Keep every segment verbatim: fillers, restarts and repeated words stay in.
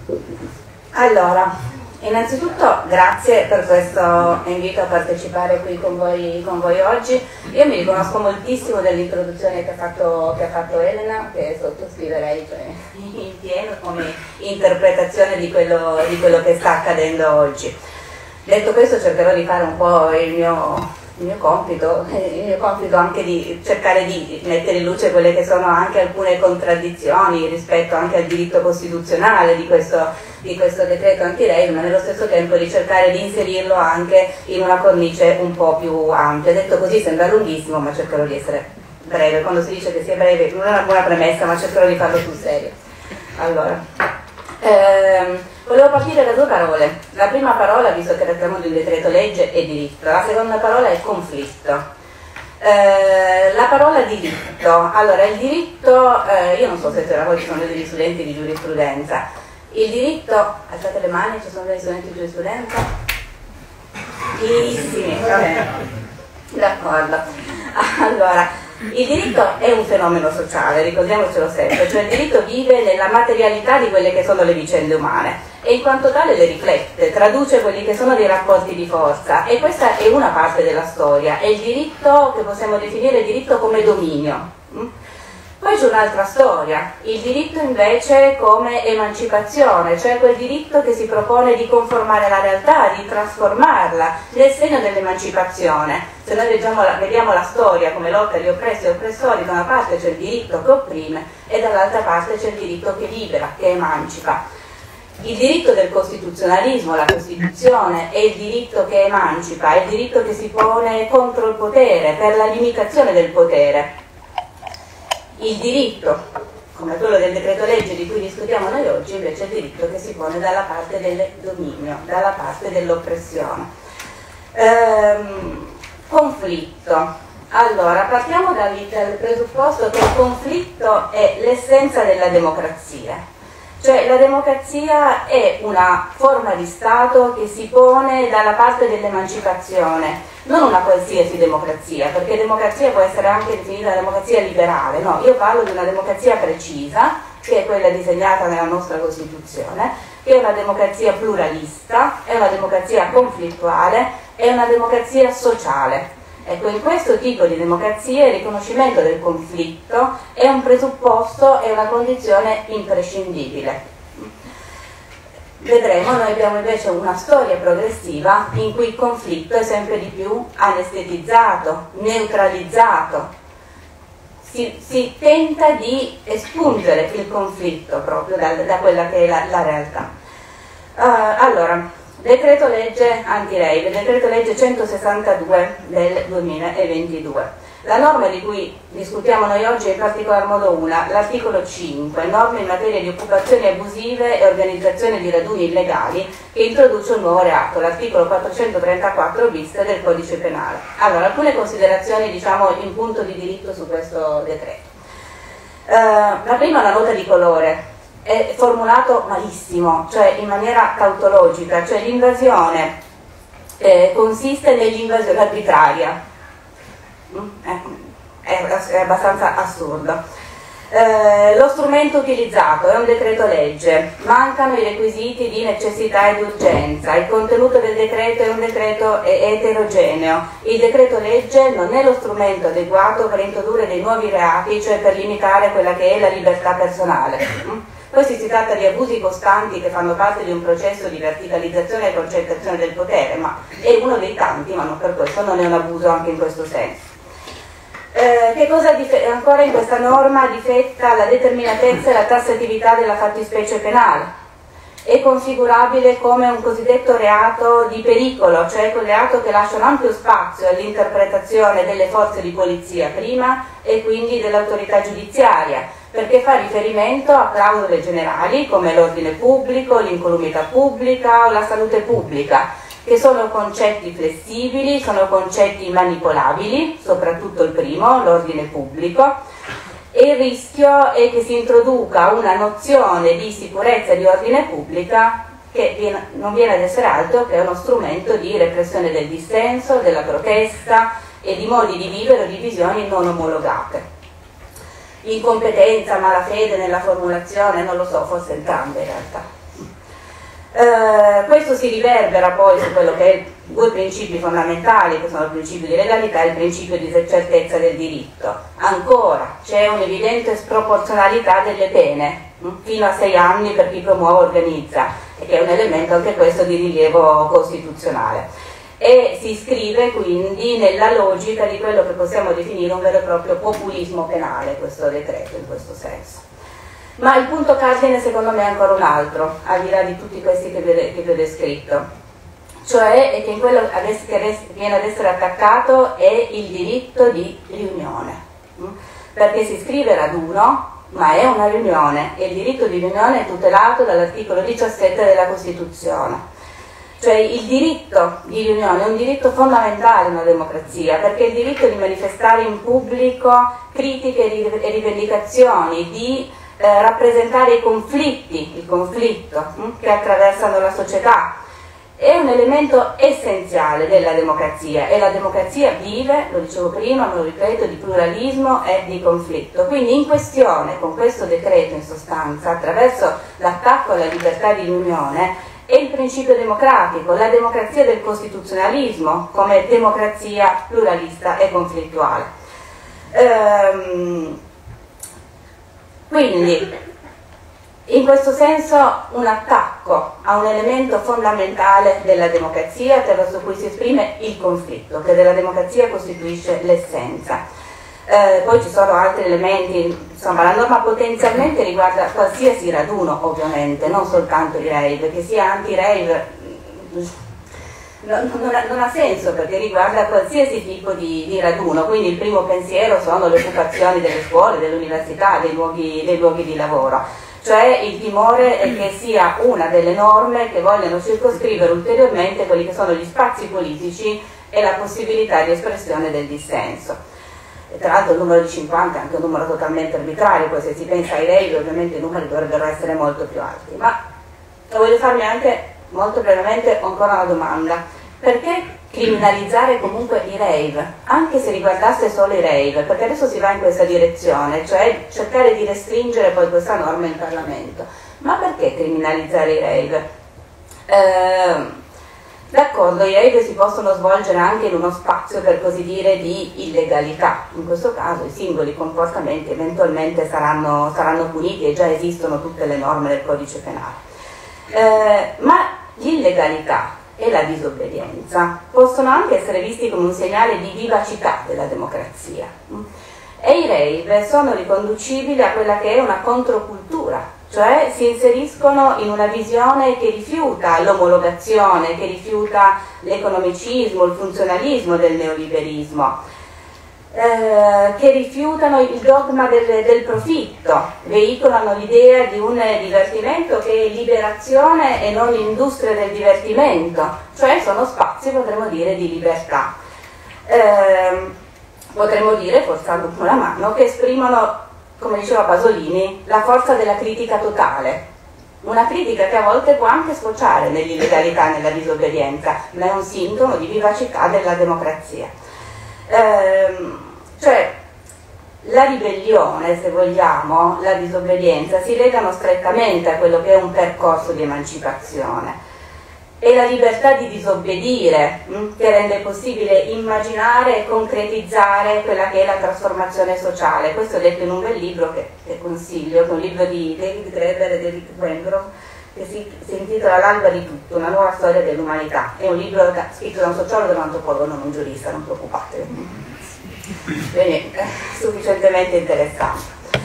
Allora, innanzitutto grazie per questo invito a partecipare qui con voi, con voi oggi. Io mi riconosco moltissimo dell'introduzione che ha fatto, che ha fatto Elena, che sottoscriverei cioè, in pieno come interpretazione di quello, di quello che sta accadendo oggi. Detto questo, cercherò di fare un po' il mio, il mio compito, il mio compito anche di cercare di mettere in luce quelle che sono anche alcune contraddizioni rispetto anche al diritto costituzionale di questo, di questo decreto anti-rave, ma nello stesso tempo di cercare di inserirlo anche in una cornice un po' più ampia. Detto così sembra lunghissimo, ma cercherò di essere breve. Quando si dice che sia breve non è una buona premessa, ma cercherò di farlo sul serio. Allora, ehm, volevo partire da due parole. La prima parola, visto che trattiamo di un decreto legge, è diritto. La seconda parola è conflitto. Eh, la parola diritto. Allora, il diritto, eh, io non so se tra voi ci sono degli studenti di giurisprudenza. Il diritto, alzate le mani, ci sono degli studenti di giurisprudenza? Pochissimi, va bene. D'accordo. Allora, il diritto è un fenomeno sociale, ricordiamocelo sempre, cioè il diritto vive nella materialità di quelle che sono le vicende umane e in quanto tale le riflette, traduce quelli che sono dei rapporti di forza e questa è una parte della storia, è il diritto che possiamo definire diritto come dominio. Poi c'è un'altra storia, il diritto invece come emancipazione, cioè quel diritto che si propone di conformare la realtà, di trasformarla nel segno dell'emancipazione. Se noi vediamo la, vediamo la storia come lotta agli oppressi e oppressori, da una parte c'è il diritto che opprime e dall'altra parte c'è il diritto che libera, che emancipa. Il diritto del costituzionalismo, la Costituzione, è il diritto che emancipa, è il diritto che si pone contro il potere, per la limitazione del potere. Il diritto, come quello del decreto legge di cui discutiamo noi oggi, invece è il diritto che si pone dalla parte del dominio, dalla parte dell'oppressione. Ehm, conflitto. Allora, partiamo dal, dal presupposto che il conflitto è l'essenza della democrazia. Cioè la democrazia è una forma di Stato che si pone dalla parte dell'emancipazione, non una qualsiasi democrazia, perché democrazia può essere anche definita democrazia liberale, no, io parlo di una democrazia precisa, che è quella disegnata nella nostra Costituzione, che è una democrazia pluralista, è una democrazia conflittuale, è una democrazia sociale. Ecco, in questo tipo di democrazia il riconoscimento del conflitto è un presupposto, è una condizione imprescindibile. Vedremo, noi abbiamo invece una storia progressiva in cui il conflitto è sempre di più anestetizzato, neutralizzato. Si, si tenta di espungere il conflitto proprio da, da quella che è la, la realtà. Uh, allora, decreto legge anti-rave, decreto legge centosessantadue del duemilaventidue. La norma di cui discutiamo noi oggi è in particolar modo una, l'articolo cinque, norme in materia di occupazioni abusive e organizzazione di raduni illegali, che introduce un nuovo reato, l'articolo quattrocentotrentaquattro bis del codice penale. Allora, alcune considerazioni diciamo in punto di diritto su questo decreto. Uh, la prima è una nota di colore. È formulato malissimo, cioè in maniera tautologica, cioè l'invasione eh, consiste nell'invasione arbitraria, è, è abbastanza assurdo. Eh, lo strumento utilizzato è un decreto legge, mancano i requisiti di necessità ed urgenza, il contenuto del decreto è un decreto eterogeneo, il decreto legge non è lo strumento adeguato per introdurre dei nuovi reati, cioè per limitare quella che è la libertà personale. Questi si tratta di abusi costanti che fanno parte di un processo di verticalizzazione e concentrazione del potere, ma è uno dei tanti, ma non per questo non è un abuso anche in questo senso. Eh, che cosa ancora in questa norma difetta la determinatezza e la tassatività della fattispecie penale? È configurabile come un cosiddetto reato di pericolo, cioè quel reato che lascia un ampio spazio all'interpretazione delle forze di polizia prima e quindi dell'autorità giudiziaria, perché fa riferimento a clausole generali come l'ordine pubblico, l'incolumità pubblica o la salute pubblica, che sono concetti flessibili, sono concetti manipolabili, soprattutto il primo, l'ordine pubblico, e il rischio è che si introduca una nozione di sicurezza e di ordine pubblica che viene, non viene ad essere altro che uno strumento di repressione del dissenso, della protesta e di modi di vivere o di visioni non omologate. Incompetenza, malafede nella formulazione, non lo so, forse entrambe in realtà. Eh, questo si riverbera poi su quello che è due principi fondamentali, che sono il principio di legalità e il principio di certezza del diritto. Ancora c'è un'evidente sproporzionalità delle pene, fino a sei anni per chi promuove o organizza, e che è un elemento anche questo di rilievo costituzionale. E si iscrive quindi nella logica di quello che possiamo definire un vero e proprio populismo penale, questo decreto, in questo senso. Ma il punto cardine secondo me è ancora un altro, al di là di tutti questi che vi, che vi ho descritto. Cioè è che in quello che viene ad essere attaccato è il diritto di riunione, perché si scrive raduno, ma è una riunione, e il diritto di riunione è tutelato dall'articolo diciassette della Costituzione. Cioè il diritto di riunione è un diritto fondamentale in una democrazia, perché il diritto di manifestare in pubblico critiche e rivendicazioni, di eh, rappresentare i conflitti, il conflitto hm, che attraversano la società, è un elemento essenziale della democrazia, e la democrazia vive, lo dicevo prima, ma lo ripeto, di pluralismo e di conflitto. Quindi in questione, con questo decreto in sostanza, attraverso l'attacco alla libertà di riunione, è il principio democratico, la democrazia del costituzionalismo come democrazia pluralista e conflittuale. Ehm, quindi, in questo senso, un attacco a un elemento fondamentale della democrazia attraverso cui si esprime il conflitto, che della democrazia costituisce l'essenza. Eh, poi ci sono altri elementi, insomma la norma potenzialmente riguarda qualsiasi raduno, ovviamente, non soltanto i rave, che sia anti-rave non, non, ha, non ha senso, perché riguarda qualsiasi tipo di, di raduno. Quindi il primo pensiero sono le occupazioni delle scuole, delle università, dei luoghi, dei luoghi di lavoro. Cioè il timore è che sia una delle norme che vogliono circoscrivere ulteriormente quelli che sono gli spazi politici e la possibilità di espressione del dissenso. E tra l'altro il numero di cinquanta è anche un numero totalmente arbitrario, poi se si pensa ai rave ovviamente i numeri dovrebbero essere molto più alti. Ma voglio farmi anche molto brevemente ancora una domanda: perché criminalizzare comunque i rave, anche se riguardasse solo i rave? Perché adesso si va in questa direzione, cioè cercare di restringere poi questa norma in Parlamento. Ma perché criminalizzare i rave? Eh, D'accordo, i rave si possono svolgere anche in uno spazio, per così dire, di illegalità. In questo caso i singoli comportamenti eventualmente saranno, saranno puniti, e già esistono tutte le norme del codice penale. Eh, ma l'illegalità e la disobbedienza possono anche essere visti come un segnale di vivacità della democrazia. E i rave sono riconducibili a quella che è una controcultura, cioè si inseriscono in una visione che rifiuta l'omologazione, che rifiuta l'economicismo, il funzionalismo del neoliberismo, eh, che rifiutano il dogma del, del profitto, veicolano l'idea di un divertimento che è liberazione e non industria del divertimento, cioè sono spazi, potremmo dire, di libertà. Eh, potremmo dire, forzando un po' la mano, che esprimono, come diceva Pasolini, la forza della critica totale, una critica che a volte può anche sfociare nell'illegalità e nella disobbedienza, ma è un sintomo di vivacità della democrazia. Ehm, cioè la ribellione, se vogliamo, la disobbedienza si legano strettamente a quello che è un percorso di emancipazione. È la libertà di disobbedire mh, che rende possibile immaginare e concretizzare quella che è la trasformazione sociale. Questo è detto in un bel libro che, che consiglio, che è un libro di David Graeber e David Wengrow, che si, si intitola L'alba di tutto, una nuova storia dell'umanità. È un libro scritto da un sociologo e da un antropologo, non un giurista, non preoccupatevi. Quindi è sufficientemente interessante.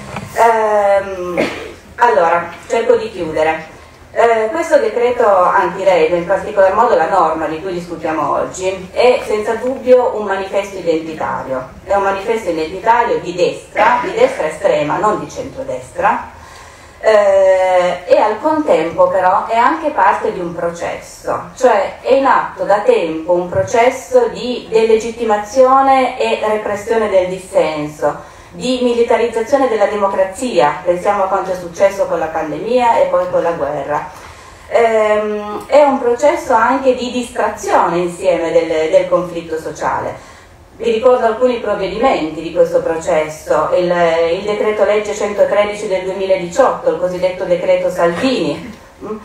Ehm, allora, cerco di chiudere. Eh, questo decreto anti-rave, in particolar modo la norma di cui discutiamo oggi, è senza dubbio un manifesto identitario. È un manifesto identitario di destra, di destra estrema, non di centrodestra, eh, e al contempo però è anche parte di un processo, cioè è in atto da tempo un processo di delegittimazione e repressione del dissenso, di militarizzazione della democrazia. Pensiamo a quanto è successo con la pandemia e poi con la guerra. Ehm, è un processo anche di distrazione insieme del, del conflitto sociale. Vi ricordo alcuni provvedimenti di questo processo: il, il decreto legge centotredici del duemiladiciotto, il cosiddetto decreto Salvini,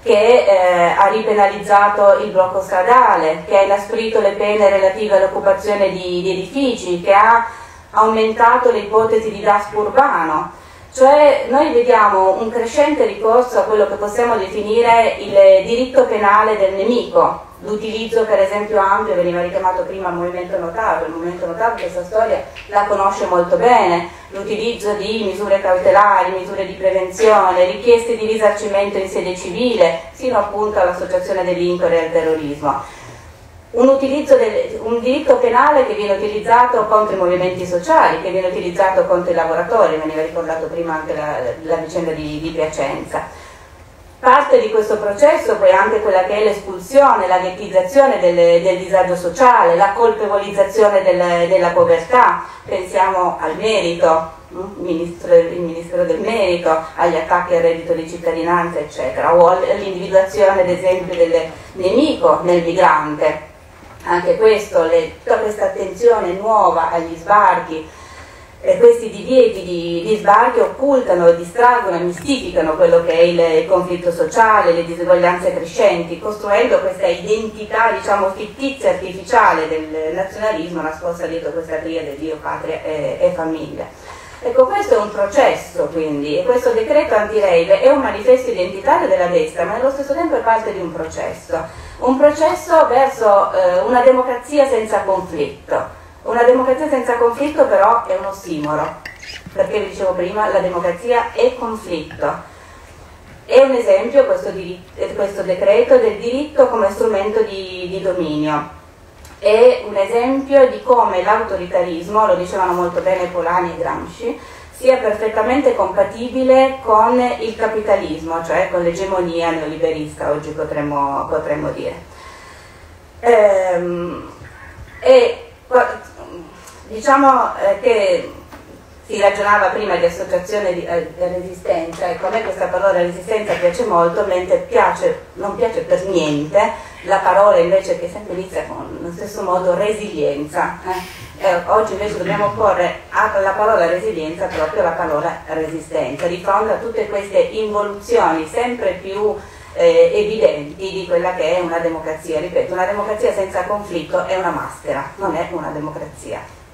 che eh, ha ripenalizzato il blocco stradale, che ha inasprito le pene relative all'occupazione di, di edifici, che ha aumentato le ipotesi di daspo urbano. Cioè noi vediamo un crescente ricorso a quello che possiamo definire il diritto penale del nemico, l'utilizzo per esempio ampio, veniva richiamato prima il movimento notato, il movimento notato questa storia la conosce molto bene, l'utilizzo di misure cautelari, misure di prevenzione, richieste di risarcimento in sede civile, sino appunto all'associazione delinquere e al terrorismo. Un, utilizzo del, un diritto penale che viene utilizzato contro i movimenti sociali, che viene utilizzato contro i lavoratori, veniva ricordato prima anche la, la vicenda di, di Piacenza. Parte di questo processo poi anche quella che è l'espulsione, la ghettizzazione del, del disagio sociale, la colpevolizzazione del, della povertà, pensiamo al merito, il ministro, il Ministero del Merito, agli attacchi al reddito di cittadinanza eccetera, o all'individuazione ad esempio del nemico nel migrante. Anche questo, le, tutta questa attenzione nuova agli sbarchi, eh, questi divieti di, di sbarchi occultano, distraggono, mistificano quello che è il, il conflitto sociale, le diseguaglianze crescenti, costruendo questa identità, diciamo, fittizia, artificiale del nazionalismo nascosta dietro questa triade Dio, patria e, e famiglia. Ecco, questo è un processo quindi, e questo decreto anti-rave è un manifesto identitario della destra, ma nello stesso tempo è parte di un processo. Un processo verso eh, una democrazia senza conflitto. Una democrazia senza conflitto però è un ossimoro, perché vi dicevo prima, la democrazia è conflitto. È un esempio questo, questo decreto del diritto come strumento di, di dominio. È un esempio di come l'autoritarismo, lo dicevano molto bene Polanyi e Gramsci, sia perfettamente compatibile con il capitalismo, cioè con l'egemonia neoliberista, oggi potremmo, potremmo dire. Ehm, e diciamo eh, che si ragionava prima di associazione di eh, resistenza, ecco, a me questa parola resistenza piace molto, mentre piace, non piace per niente la parola invece che sempre inizia con lo stesso modo resilienza. Eh? Eh, oggi invece dobbiamo porre alla parola resilienza proprio la parola resistenza, di fronte a tutte queste involuzioni sempre più eh, evidenti di quella che è una democrazia. Ripeto, una democrazia senza conflitto è una maschera, non è una democrazia.